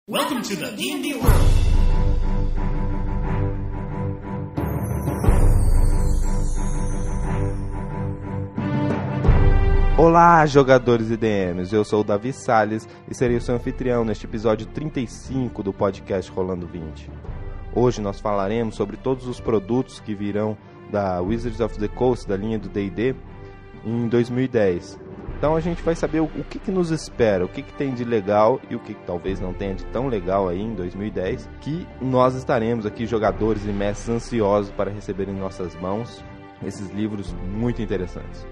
Welcome to the D&D world. Olá, jogadores e DMs, eu sou o Davi Salles e serei o seu anfitrião neste episódio 35 do podcast Rolando 20. Hoje nós falaremos sobre todos os produtos que virão da Wizards of the Coast, da linha do D&D, em 2010. Então a gente vai saber o que nos espera, o que tem de legal e o que talvez não tenha de tão legal aí em 2010, que nós estaremos aqui, jogadores e mestres, ansiosos para receber em nossas mãos esses livros muito interessantes.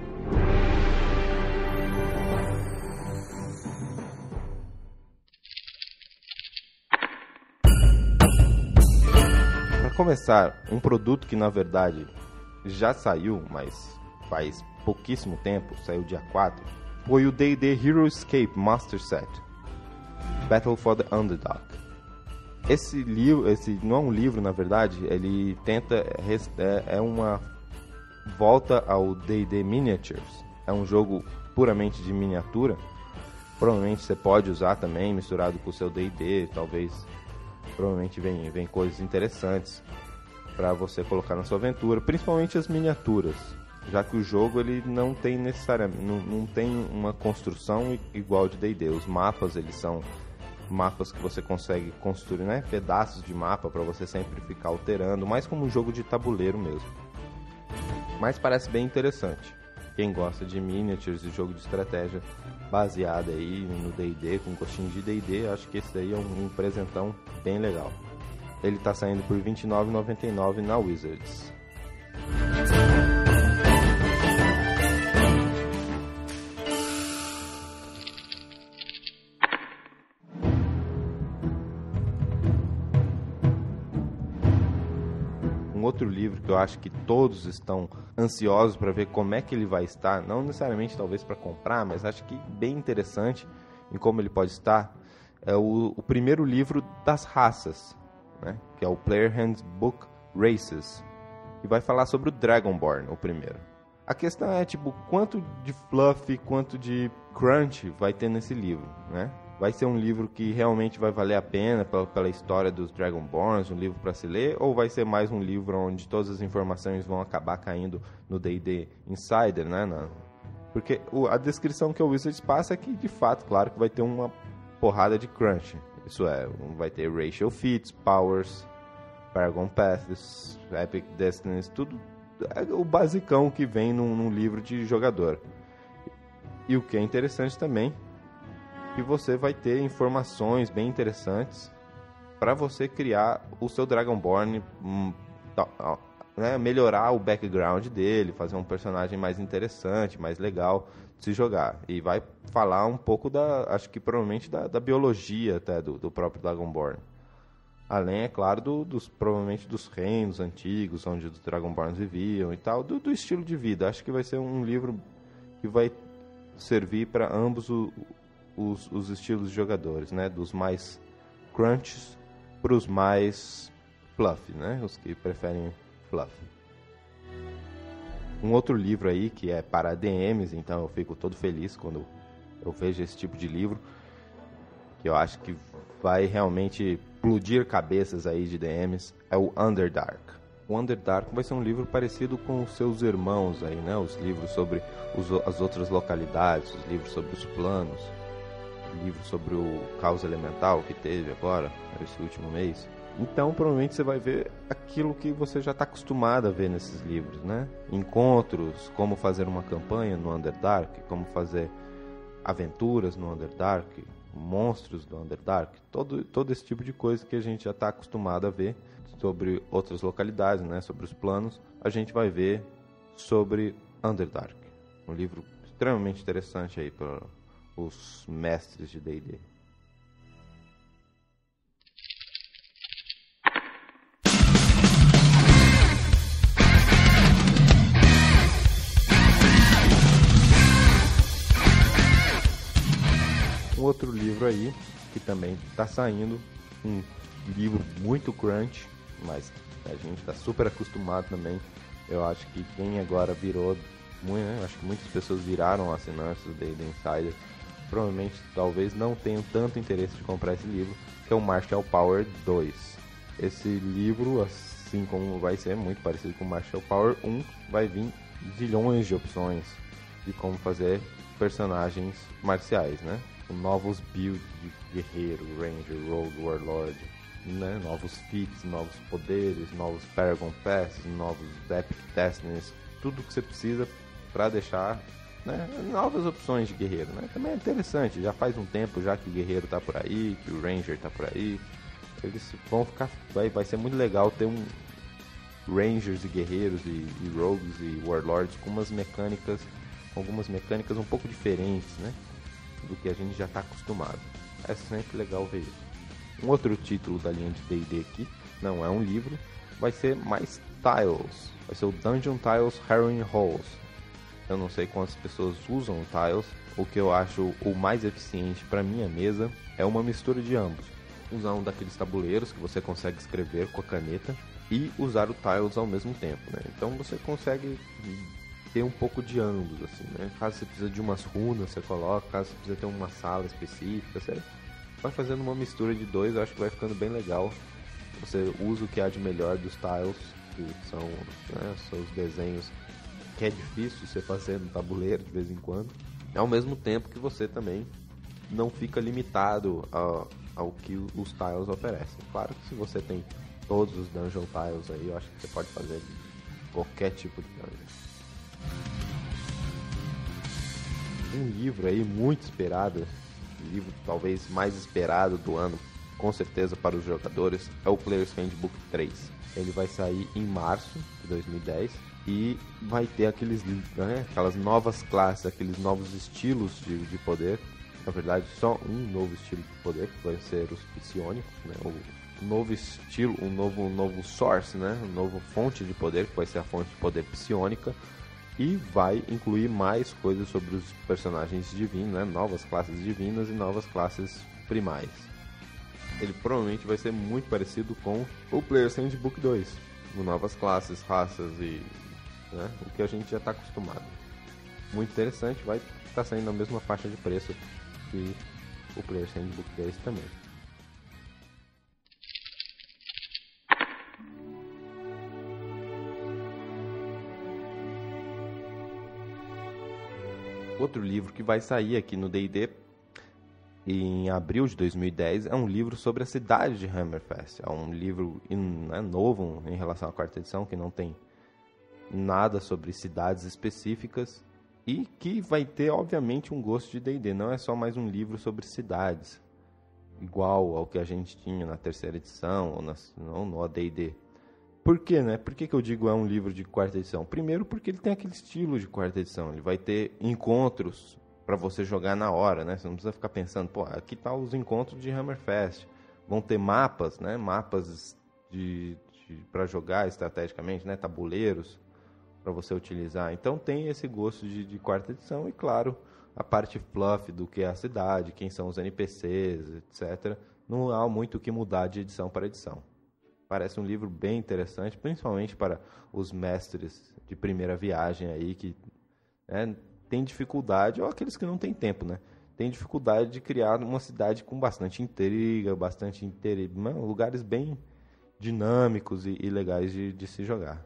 Para começar, um produto que na verdade já saiu, mas faz pouquíssimo tempo, saiu dia 4, foi o D&D Hero Escape Master Set Battle for the Underdark. Esse livro, não é um livro na verdade, ele tenta, é uma volta ao D&D Miniatures, é um jogo puramente de miniatura, provavelmente você pode usar também misturado com o seu D&D, provavelmente vem coisas interessantes para você colocar na sua aventura, principalmente as miniaturas, já que o jogo ele não tem necessariamente não tem uma construção igual de D&D. Os mapas, eles são mapas que você consegue construir, né, pedaços de mapa para você sempre ficar alterando, mais como um jogo de tabuleiro mesmo. Mas parece bem interessante. Quem gosta de miniatures e jogo de estratégia baseado aí no D&D, com gostinho de D&D, acho que esse daí é um presentão bem legal. Ele está saindo por R$ 29,99 na Wizards. Um outro livro que eu acho que todos estão ansiosos para ver como é que ele vai estar, não necessariamente talvez para comprar, mas acho que bem interessante em como ele pode estar, é o primeiro livro das raças, né? Que é o Player Handbook Races, que vai falar sobre o Dragonborn, o primeiro. A questão é quanto de fluff, quanto de crunch vai ter nesse livro, né? Vai ser um livro que realmente vai valer a pena pela história dos Dragonborns, um livro para se ler, ou vai ser mais um livro onde todas as informações vão acabar caindo no D&D Insider, né? Porque a descrição que o Wizards passa é que, de fato, claro que vai ter uma porrada de crunch. Isso é, vai ter Racial Feats, Powers, Paragon Paths, Epic Destinies, tudo é o basicão que vem num livro de jogador. E o que é interessante também, que você vai ter informações bem interessantes para você criar o seu Dragonborn, né, melhorar o background dele, fazer um personagem mais interessante, mais legal de se jogar. E vai falar um pouco acho que provavelmente da biologia até do próprio Dragonborn. Além, é claro, provavelmente dos reinos antigos, onde os Dragonborns viviam e tal, do estilo de vida. Acho que vai ser um livro que vai servir para ambos os estilos de jogadores, né? Dos mais crunches para os mais fluff, né? Os que preferem fluff. Um outro livro aí que é para DMs, então eu fico todo feliz quando eu vejo esse tipo de livro, que eu acho que vai realmente explodir cabeças aí de DMs, é o Underdark. O Underdark vai ser um livro parecido com os seus irmãos aí, né? Os livros sobre as outras localidades, os livros sobre os planos, livro sobre o caos elemental que teve agora, esse último mês. Então, provavelmente você vai ver aquilo que você já está acostumado a ver nesses livros, né? Encontros, como fazer uma campanha no Underdark, como fazer aventuras no Underdark, monstros do Underdark, todo esse tipo de coisa que a gente já está acostumado a ver sobre outras localidades, né? Sobre os planos, a gente vai ver sobre Underdark. Um livro extremamente interessante aí para os mestres de D&D. Um outro livro aí que também está saindo, um livro muito crunch, mas a gente está super acostumado também. Eu acho que quem agora virou, né, acho que muitas pessoas viraram assinantes do D&D Insider, provavelmente talvez não tenham tanto interesse de comprar esse livro, que é o Marshall Power 2. Esse livro, assim como vai ser muito parecido com o Marshall Power 1, vai vir zilhões de opções de como fazer personagens marciais, né? Com novos builds de guerreiro, ranger, rogue, warlord, né? Novos feats, novos poderes, novos Paragon Passes, novos Epic Destinies, tudo que você precisa para deixar, né, novas opções de guerreiro, né? Também é interessante, já faz um tempo já que o guerreiro tá por aí, que o ranger tá por aí. Eles vão ficar, vai ser muito legal ter rangers e guerreiros e rogues e warlords com algumas mecânicas um pouco diferentes, né, do que a gente já está acostumado. É sempre legal ver isso. Um outro título da linha de D&D aqui, não é um livro, vai ser mais Tiles. Vai ser o Dungeon Tiles Harrowing Halls. Eu não sei quantas pessoas usam Tiles. O que eu acho o mais eficiente para minha mesa é uma mistura de ambos. Usar um daqueles tabuleiros que você consegue escrever com a caneta e usar o Tiles ao mesmo tempo, né? Então você consegue ter um pouco de ambos, assim, né? Caso você precise de umas runas, você coloca. Caso você precise ter uma sala específica, você vai fazendo uma mistura de dois. Eu acho que vai ficando bem legal. Você usa o que há de melhor dos Tiles, que são, né, seus desenhos, que é difícil você fazer no tabuleiro de vez em quando, ao mesmo tempo que você também não fica limitado ao que os Tiles oferecem. Claro que se você tem todos os Dungeon Tiles aí, eu acho que você pode fazer qualquer tipo de dungeon. Um livro aí muito esperado, o livro talvez mais esperado do ano, com certeza para os jogadores, é o Player's Handbook 3. Ele vai sair em março de 2010 e vai ter aquelas novas classes, aqueles novos estilos de poder. Na verdade, só um novo estilo de poder, que vai ser os psionicos, né? O novo estilo, um novo source, né? Uma nova fonte de poder, que vai ser a fonte de poder psionica. E vai incluir mais coisas sobre os personagens divinos, né? Novas classes divinas e novas classes primais. Ele provavelmente vai ser muito parecido com o Player's Handbook 2, com novas classes, raças e, né, o que a gente já está acostumado. Muito interessante, vai estar saindo na mesma faixa de preço que o Player's Handbook 2 também. Outro livro que vai sair aqui no D&D em abril de 2010 é um livro sobre a cidade de Hammerfest. É um livro novo em relação à quarta edição, que não tem nada sobre cidades específicas e que vai ter, obviamente, um gosto de D&D. Não é só mais um livro sobre cidades, igual ao que a gente tinha na terceira edição ou no AD&D. Por quê, né? Por que eu digo é um livro de quarta edição? Primeiro porque ele tem aquele estilo de quarta edição. Ele vai ter encontros para você jogar na hora, né? Você não precisa ficar pensando, pô, aqui tá os encontros de Hammerfest. Vão ter mapas, né? Mapas para jogar estrategicamente, né? Tabuleiros para você utilizar. Então tem esse gosto de quarta edição e, claro, a parte fluff do que é a cidade, quem são os NPCs, etc. Não há muito o que mudar de edição para edição. Parece um livro bem interessante, principalmente para os mestres de primeira viagem aí que, né, tem dificuldade, ou aqueles que não têm tempo, né? Tem dificuldade de criar uma cidade com bastante intriga, lugares bem dinâmicos e legais de se jogar.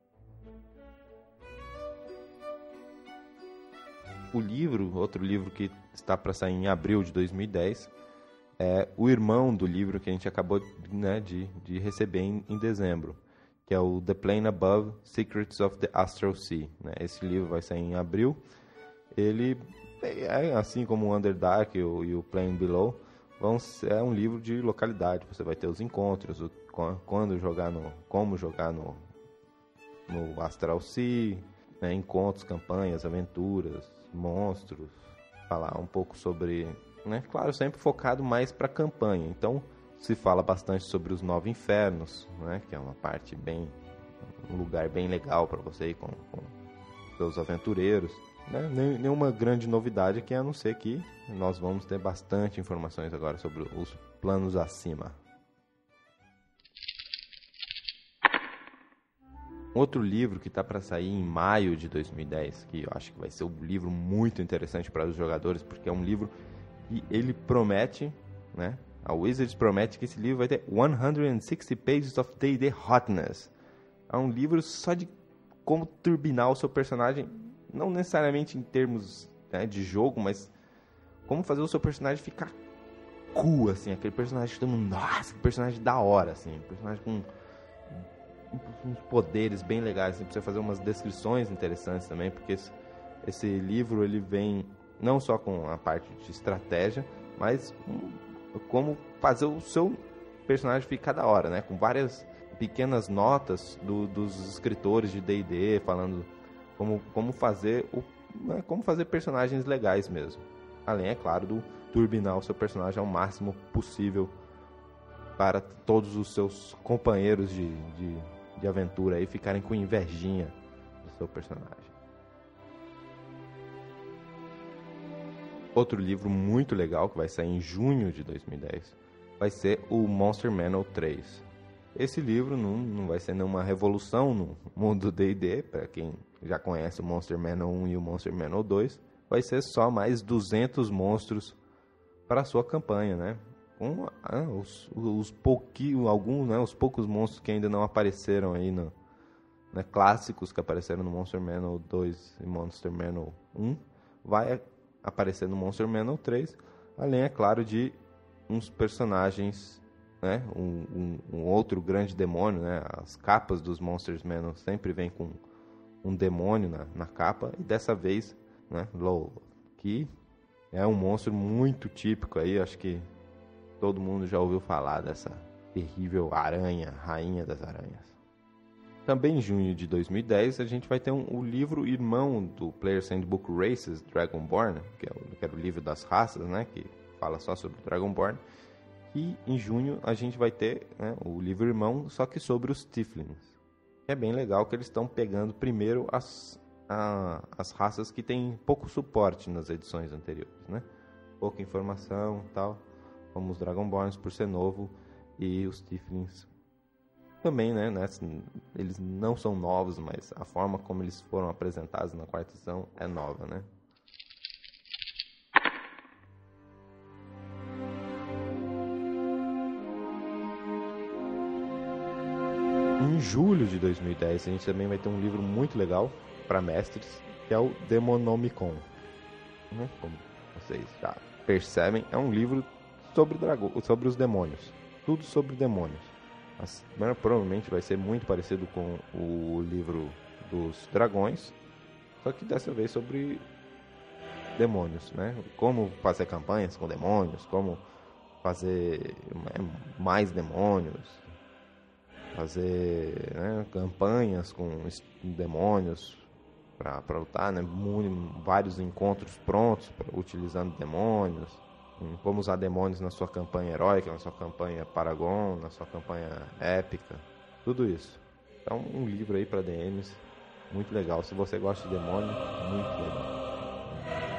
O livro, outro livro que está para sair em abril de 2010, é o irmão do livro que a gente acabou, né, de receber em dezembro, que é o The Plane Above, Secrets of the Astral Sea, né? Esse livro vai sair em abril. Ele, assim como o Underdark e o Plane Below, é um livro de localidade. Você vai ter os encontros, como jogar no Astral Sea, né, encontros, campanhas, aventuras, monstros, falar um pouco sobre, né, claro, sempre focado mais para campanha. Então se fala bastante sobre os 9 infernos, né, que é uma parte um lugar bem legal para você ir com seus aventureiros. Né? Nenhuma grande novidade aqui, a não ser que nós vamos ter bastante informações agora sobre os planos acima. Outro livro que está para sair em maio de 2010, que eu acho que vai ser um livro muito interessante para os jogadores, porque é um livro que ele promete, né? A Wizards promete que esse livro vai ter 160 pages of D&D hotness. É um livro só de como turbinar o seu personagem, não necessariamente em termos, né, de jogo, mas como fazer o seu personagem ficar cool, assim, aquele personagem que todo mundo, nossa, que personagem da hora, assim, personagem com uns poderes bem legais, assim, pra você fazer umas descrições interessantes também, porque esse livro ele vem não só com a parte de estratégia, mas como fazer o seu personagem ficar da hora, né? Com várias pequenas notas dos escritores de D&D falando como fazer como fazer personagens legais mesmo. Além, é claro, do turbinar o seu personagem ao máximo possível para todos os seus companheiros de aventura aí ficarem com invejinha do seu personagem. Outro livro muito legal que vai sair em junho de 2010 vai ser o Monster Manual 3. Esse livro não vai ser nenhuma revolução no mundo do D&D, para quem já conhece o Monster Manual 1 e o Monster Manual 2, vai ser só mais 200 monstros para a sua campanha, né? Os poucos monstros que ainda não apareceram aí, né, clássicos que apareceram no Monster Manual 2 e Monster Manual 1, vai aparecer no Monster Manual 3, além, é claro, de uns personagens, né, um outro grande demônio, né? As capas dos Monsters Manual sempre vem com um demônio na capa, e dessa vez, né, que é um monstro muito típico aí, acho que todo mundo já ouviu falar dessa terrível aranha, rainha das aranhas. Também em junho de 2010 a gente vai ter o livro irmão do Player's Handbook Races, Dragonborn, que era o livro das raças, né, que fala só sobre o Dragonborn. E em junho a gente vai ter, né, o livro irmão, só que sobre os Tieflings. É bem legal que eles estão pegando primeiro as raças que têm pouco suporte nas edições anteriores, né? Pouca informação e tal, como os Dragonborns por ser novo e os Tieflings também, né? Eles não são novos, mas a forma como eles foram apresentados na quarta edição é nova, né? Em julho de 2010 a gente também vai ter um livro muito legal para mestres, que é o Demonomicon. Como vocês já percebem, é um livro sobre os demônios. Tudo sobre demônios. Mas provavelmente vai ser muito parecido com o livro dos dragões, só que dessa vez sobre demônios, né? Como fazer campanhas com demônios, como fazer mais demônios, fazer, né, campanhas com demônios para lutar, né? Vários encontros prontos utilizando demônios. Como usar demônios na sua campanha heróica, na sua campanha Paragon, na sua campanha épica, tudo isso. Então, um livro aí para DMs, muito legal. Se você gosta de demônio, muito legal.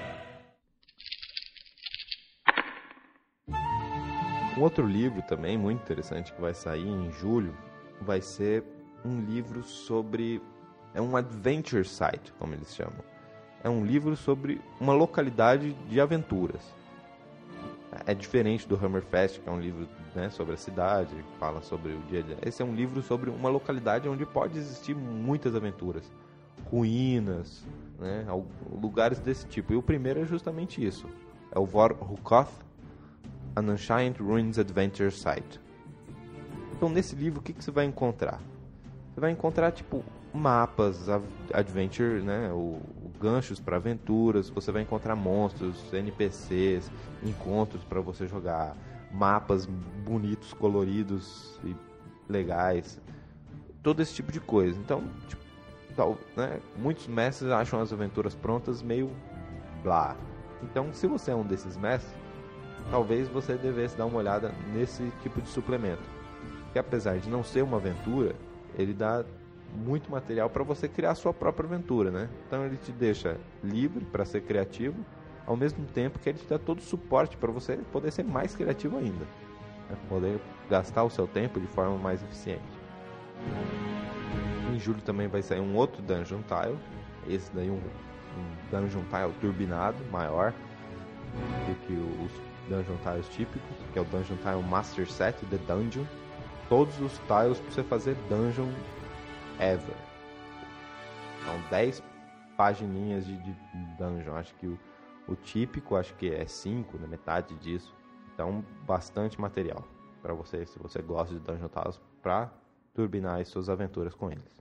Um outro livro também muito interessante que vai sair em julho vai ser um livro sobre... é um adventure site, como eles chamam. É um livro sobre uma localidade de aventuras. É diferente do Hammerfest, que é um livro, né, sobre a cidade, que fala sobre o dia a dia. Esse é um livro sobre uma localidade onde pode existir muitas aventuras. Ruínas, né, lugares desse tipo. E o primeiro é justamente isso. É o Vor Hukoth, An Ancient Ruins Adventure Site. Então, nesse livro, o que você vai encontrar? Você vai encontrar, tipo, mapas, adventure, né, ganchos para aventuras, você vai encontrar monstros, NPCs, encontros para você jogar, mapas bonitos, coloridos e legais, todo esse tipo de coisa. Então, tipo, né, muitos mestres acham as aventuras prontas meio blá. Então, se você é um desses mestres, talvez você devesse dar uma olhada nesse tipo de suplemento, que apesar de não ser uma aventura, ele dá muito material para você criar a sua própria aventura, né? Então ele te deixa livre para ser criativo, ao mesmo tempo que ele te dá todo o suporte para você poder ser mais criativo ainda, né? Poder gastar o seu tempo de forma mais eficiente. Em julho também vai sair um outro Dungeon Tile. Esse daí um Dungeon Tile turbinado, maior do que os Dungeon Tiles típicos, que é o Dungeon Tile Master Set, The Dungeon. Todos os tiles para você fazer Dungeon ever. São 10 pagininhas de Dungeon. Acho que o típico, acho que é 5, né, metade disso. Então, bastante material para você, se você gosta de Dungeon Tiles, para turbinar as suas aventuras com eles.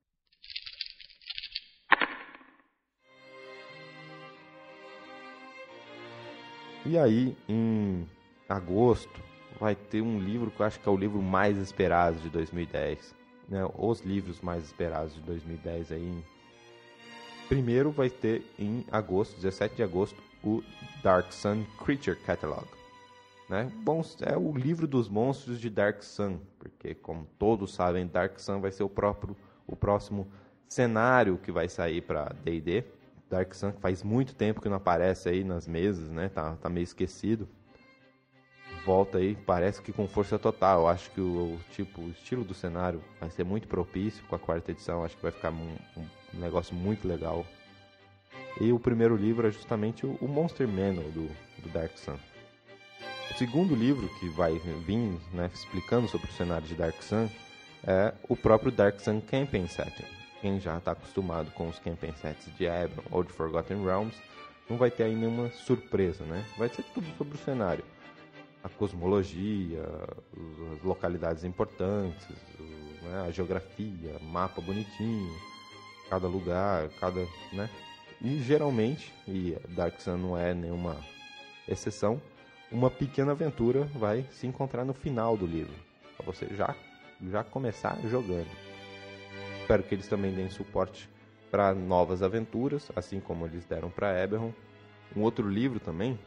E aí, em agosto, vai ter um livro que eu acho que é o livro mais esperado de 2010. Né? Os livros mais esperados de 2010 aí. Primeiro vai ter em agosto, 17 de agosto, o Dark Sun Creature Catalog. Né? Bom, é o livro dos monstros de Dark Sun, porque como todos sabem, Dark Sun vai ser o próximo cenário que vai sair para D&D. Dark Sun faz muito tempo que não aparece aí nas mesas, né? Tá meio esquecido. Volta aí, parece que com força total. Eu acho que o estilo do cenário vai ser muito propício com a 4ª edição. Acho que vai ficar um negócio muito legal. E o primeiro livro é justamente o Monster Manual do Dark Sun. O segundo livro que vai vir, né, explicando sobre o cenário de Dark Sun é o próprio Dark Sun Campaign Setting. Quem já está acostumado com os campaign sets de Eberron ou de Forgotten Realms não vai ter aí nenhuma surpresa, né? Vai ser tudo sobre o cenário. A cosmologia, as localidades importantes, né, a geografia, mapa bonitinho, cada lugar, né? E geralmente, e Dark Sun não é nenhuma exceção, uma pequena aventura vai se encontrar no final do livro, para você já começar jogando. Espero que eles também deem suporte para novas aventuras, assim como eles deram para Eberron. Um outro livro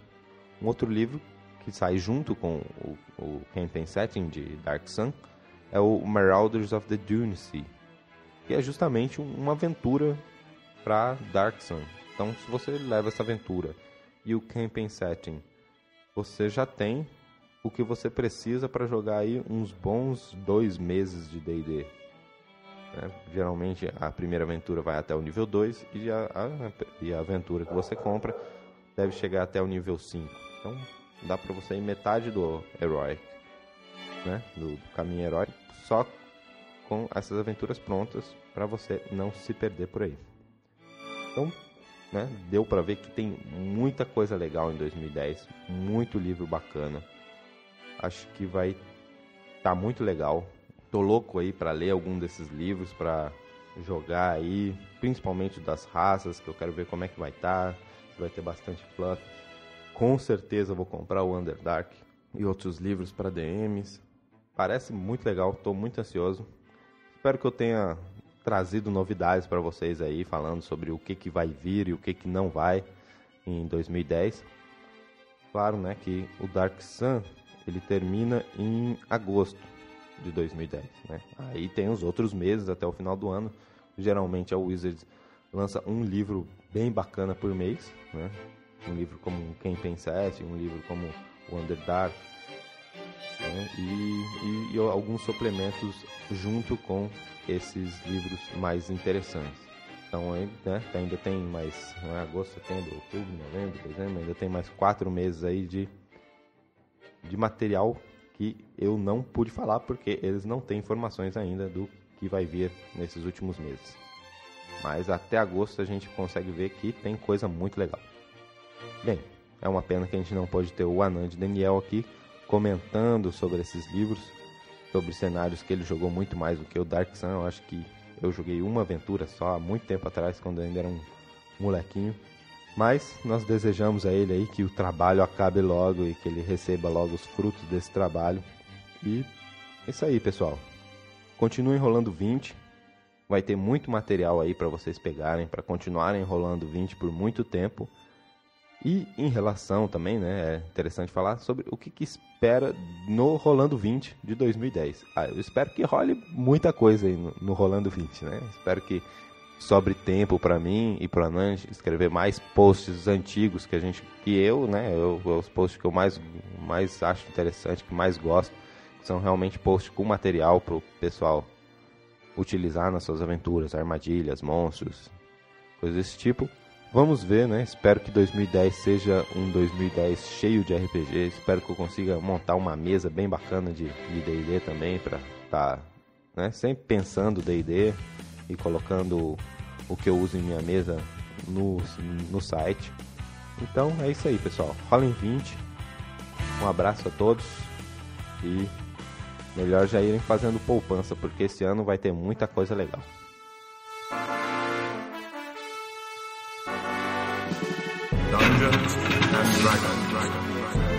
que sai junto com o Campaign Setting de Dark Sun é o Marauders of the Dune Sea, que é justamente uma aventura para Dark Sun. Então, se você leva essa aventura e o Campaign Setting, você já tem o que você precisa para jogar aí uns bons 2 meses de D&D. Geralmente a primeira aventura vai até o nível 2 e a aventura que você compra deve chegar até o nível 5. Então dá para você ir metade do Heroic, né? do caminho heróico, só com essas aventuras prontas para você não se perder por aí. Então, né, deu para ver que tem muita coisa legal em 2010, muito livro bacana. Acho que vai estar muito legal. Tô louco aí para ler algum desses livros, para jogar aí, principalmente das raças, que eu quero ver como é que vai estar, se vai ter bastante fluff. Com certeza vou comprar o Underdark e outros livros para DMs. Parece muito legal, tô muito ansioso. Espero que eu tenha trazido novidades para vocês aí, falando sobre o que vai vir e o que não vai em 2010. Claro, né, que o Dark Sun, ele termina em agosto de 2010, né? Aí tem os outros meses até o final do ano. Geralmente a Wizards lança um livro bem bacana por mês, né? Um livro como o Campaign Set, um livro como o Underdark, né? E alguns suplementos junto com esses livros mais interessantes. Então aí, né, ainda tem mais, não é, agosto, setembro, outubro, novembro, dezembro, ainda tem mais 4 meses aí de material que eu não pude falar porque eles não têm informações ainda do que vai vir nesses últimos meses. Mas até agosto a gente consegue ver que tem coisa muito legal. Bem, é uma pena que a gente não pode ter o Anand Daniel aqui comentando sobre esses livros, sobre cenários que ele jogou muito mais do que o Dark Sun. Eu acho que eu joguei uma aventura só há muito tempo atrás, quando eu ainda era um molequinho. Mas nós desejamos a ele aí que o trabalho acabe logo e que ele receba logo os frutos desse trabalho. E é isso aí, pessoal. Continuem rolando 20. Vai ter muito material aí para vocês pegarem, para continuarem rolando 20 por muito tempo. E em relação também, né, é interessante falar sobre o que espera no Rolando 20 de 2010. Eu espero que role muita coisa aí no Rolando 20, né? Espero que sobre tempo para mim e para Anand escrever mais posts antigos os posts que eu mais acho interessante, que mais gosto, que são realmente posts com material para o pessoal utilizar nas suas aventuras, armadilhas, monstros, coisas desse tipo. Vamos ver, né? Espero que 2010 seja um 2010 cheio de RPG. Espero que eu consiga montar uma mesa bem bacana de D&D também, para estar, né, sempre pensando D&D e colocando o que eu uso em minha mesa no site. Então é isso aí, pessoal. Rolem 20. Um abraço a todos e melhor já irem fazendo poupança, porque esse ano vai ter muita coisa legal. Dungeons and Dragons.